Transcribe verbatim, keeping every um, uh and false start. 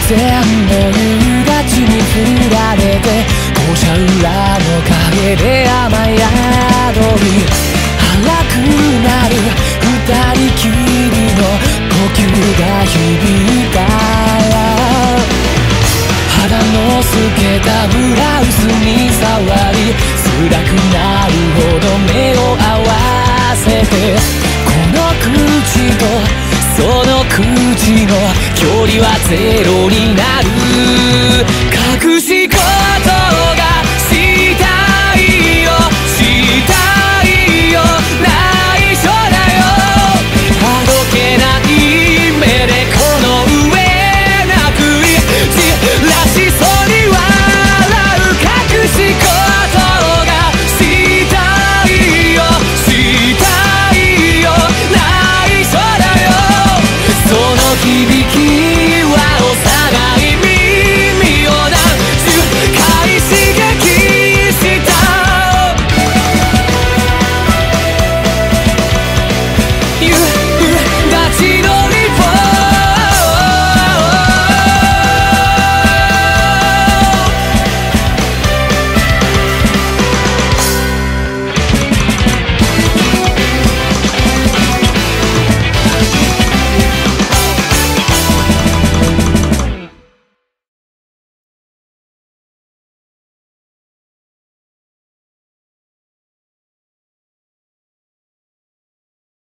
前の夕立に振られて校舎裏の影で雨宿り荒くなる二人きりの呼吸が響いた肌の透けたブラウスに触り辛くなるほど目を合わせてこの口とその口の距離はゼロになる